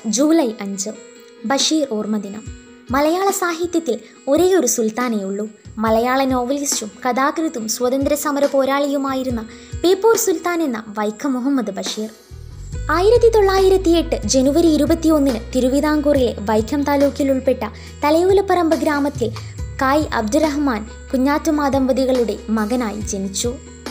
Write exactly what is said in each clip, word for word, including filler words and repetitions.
July അഞ്ച് ബഷീർ ഓർമ്മദിനം. മലയാള സാഹിത്യത്തിൽ ഒരേയൊരു സുൽത്താനേ ഉള്ളൂ. മലയാള നോവലിസ്റ്റും കഥാകൃത്തും സ്വാതന്ത്ര്യ സമര പോരാളിയുമായിരുന്ന ബേപ്പൂർ സുൽത്താൻ എന്ന വൈക്കം മുഹമ്മദ് ബഷീർ. ആയിരത്തി തൊള്ളായിരത്തി എട്ട് ജനുവരി ഇരുപത്തിയൊന്നിന് തിരുവിതാംകൂറിലെ വൈക്കം താലൂക്കിൽ ഉൾപ്പെട്ട തലയോലപ്പറമ്പ് ഗ്രാമത്തിൽ കായ് അബ്ദുറഹ്മാൻ കുഞ്ഞാറ്റുമാ ദമ്പതികളുടെ മകനായി ജനിച്ചു.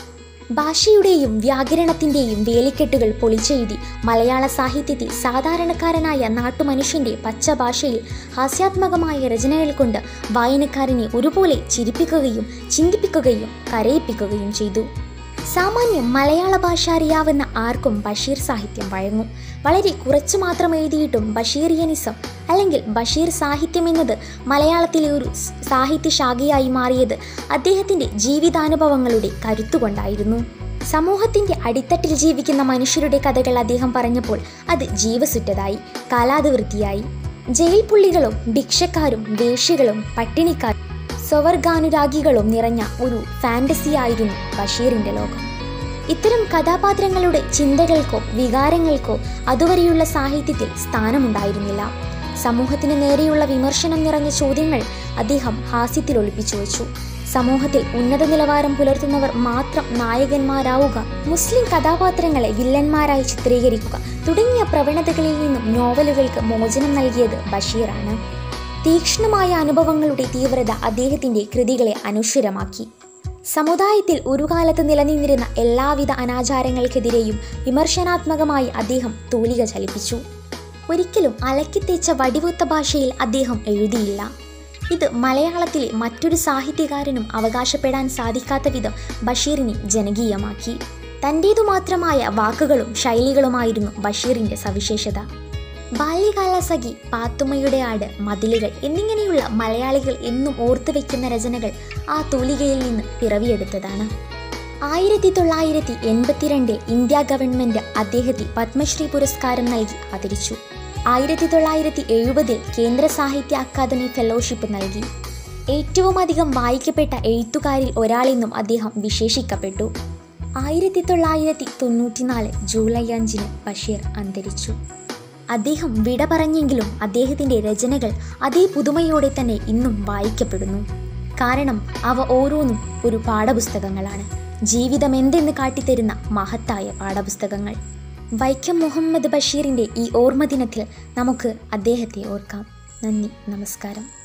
ഭാഷയുടെയും വ്യാകരണത്തിൻ്റെയും വേലിക്കെട്ടുകൾ പൊളിച്ചെഴുതി മലയാള സാഹിത്യത്തിൽ സാധാരണക്കാരനായ നാട്ടുമനുഷ്യൻ്റെ പച്ച ഭാഷയിൽ ഹാസ്യാത്മകമായ രചനകൾ കൊണ്ട് വായനക്കാരനെ ഒരുപോലെ ചിരിപ്പിക്കുകയും ചിന്തിപ്പിക്കുകയും കരയിപ്പിക്കുകയും ചെയ്തു. സാമാന്യം മലയാള ഭാഷ അറിയാവുന്ന ആർക്കും ബഷീർ സാഹിത്യം വഴങ്ങും. വളരെ കുറച്ചു മാത്രം എഴുതിയിട്ടും ബഷീറിയനിസം അല്ലെങ്കിൽ ബഷീർ സാഹിത്യം എന്നത് മലയാളത്തിലെ ഒരു സാഹിത്യ ശാഖയായി മാറിയത് അദ്ദേഹത്തിൻ്റെ ജീവിതാനുഭവങ്ങളുടെ കരുത്തുകൊണ്ടായിരുന്നു. സമൂഹത്തിൻ്റെ അടിത്തട്ടിൽ ജീവിക്കുന്ന മനുഷ്യരുടെ കഥകൾ അദ്ദേഹം പറഞ്ഞപ്പോൾ അത് ജീവസുറ്റതായി, കാലാതിവൃത്തിയായി. ജയിൽ പുള്ളികളും ഭിക്ഷക്കാരും വേശ്യകളും പട്ടിണിക്കാരും സ്വവർഗാനുരാഗികളും നിറഞ്ഞ ഒരു ഫാന്റസിയായിരുന്നു ബഷീറിൻ്റെ ലോകം. ഇത്തരം കഥാപാത്രങ്ങളുടെ ചിന്തകൾക്കോ വികാരങ്ങൾക്കോ അതുവരെയുള്ള സാഹിത്യത്തിൽ സ്ഥാനമുണ്ടായിരുന്നില്ല. സമൂഹത്തിന് നേരെയുള്ള വിമർശനം നിറഞ്ഞ ചോദ്യങ്ങൾ അദ്ദേഹം ഹാസ്യത്തിൽ ഒളിപ്പിച്ചു വെച്ചു. സമൂഹത്തിൽ ഉന്നത നിലവാരം പുലർത്തുന്നവർ മാത്രം നായകന്മാരാവുക, മുസ്ലിം കഥാപാത്രങ്ങളെ വില്ലന്മാരായി ചിത്രീകരിക്കുക തുടങ്ങിയ പ്രവണതകളിൽ നിന്നും നോവലുകൾക്ക് മോചനം നൽകിയത് ബഷീറാണ്. തീക്ഷ്ണമായ അനുഭവങ്ങളുടെ തീവ്രത അദ്ദേഹത്തിൻ്റെ കൃതികളെ അനശ്വരമാക്കി. സമുദായത്തിൽ ഒരു കാലത്ത് നിലനിന്നിരുന്ന എല്ലാവിധ അനാചാരങ്ങൾക്കെതിരെയും വിമർശനാത്മകമായി അദ്ദേഹം തൂലിക ചലിപ്പിച്ചു. ഒരിക്കലും അലക്കിത്തേച്ച വടിവൊത്ത ഭാഷയിൽ അദ്ദേഹം എഴുതിയില്ല. ഇത് മലയാളത്തിലെ മറ്റൊരു സാഹിത്യകാരനും അവകാശപ്പെടാൻ സാധിക്കാത്ത വിധം ബഷീറിനെ ജനകീയമാക്കി. തൻ്റേതു മാത്രമായ വാക്കുകളും ശൈലികളുമായിരുന്നു ബഷീറിൻ്റെ സവിശേഷത. ബാല്യകാലസഖി, പാത്തുമ്മയുടെ ആട്, മതിലുകൾ എന്നിങ്ങനെയുള്ള മലയാളികൾ എന്നും ഓർത്തു വയ്ക്കുന്ന രചനകൾ ആ തൂലികയിൽ നിന്ന് പിറവിയെടുത്തതാണ്. ആയിരത്തി തൊള്ളായിരത്തി എൺപത്തിരണ്ടിൽ ഇന്ത്യ ഗവൺമെൻറ് അദ്ദേഹത്തെ പത്മശ്രീ പുരസ്കാരം നൽകി ആദരിച്ചു. ആയിരത്തി തൊള്ളായിരത്തി എഴുപതിൽ കേന്ദ്ര സാഹിത്യ അക്കാദമി ഫെലോഷിപ്പ് നൽകി. ഏറ്റവും അധികം വായിക്കപ്പെട്ട എഴുത്തുകാരിൽ ഒരാളെന്നും അദ്ദേഹം വിശേഷിക്കപ്പെട്ടു. ആയിരത്തി തൊള്ളായിരത്തി തൊണ്ണൂറ്റിനാല് ജൂലൈ അഞ്ചിന് ബഷീർ അന്തരിച്ചു. അദ്ദേഹം വിട പറഞ്ഞെങ്കിലും അദ്ദേഹത്തിൻ്റെ രചനകൾ അതേ പുതുമയോടെ തന്നെ ഇന്നും വായിക്കപ്പെടുന്നു. കാരണം അവ ഓരോന്നും ഒരു പാഠപുസ്തകങ്ങളാണ്. ജീവിതം എന്തെന്ന് കാട്ടിത്തരുന്ന മഹത്തായ പാഠപുസ്തകങ്ങൾ. വൈക്കം മുഹമ്മദ് ബഷീറിൻ്റെ ഈ ഓർമ്മദിനത്തിൽ നമുക്ക് അദ്ദേഹത്തെ ഓർക്കാം. നന്ദി, നമസ്കാരം.